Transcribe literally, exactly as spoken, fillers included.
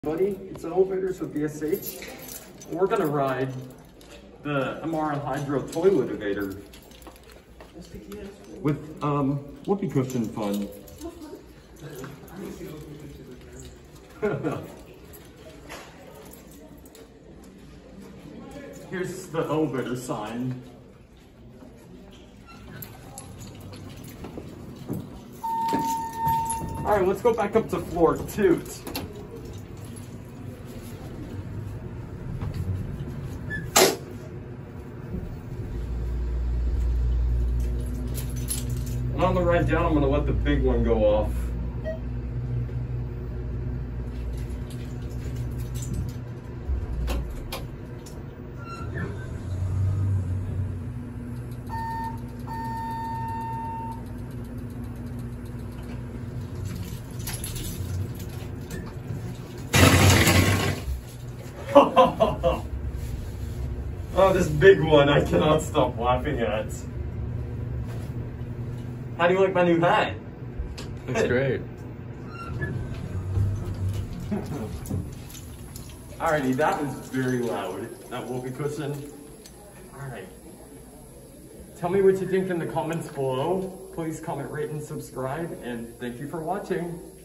Buddy, it's Elevators with B S H. We're gonna ride the M R L Hydro TOILETevator with um, whoopee cushion fun. Here's the elevator sign. All right, let's go back up to floor two. And on the ride down, I'm gonna let the big one go off. Oh, this big one I cannot stop laughing at. How do you like my new hat? That's great. Alrighty, that was very loud, that whoopee cushion. Alright. Tell me what you think in the comments below. Please comment, rate, and subscribe, and thank you for watching.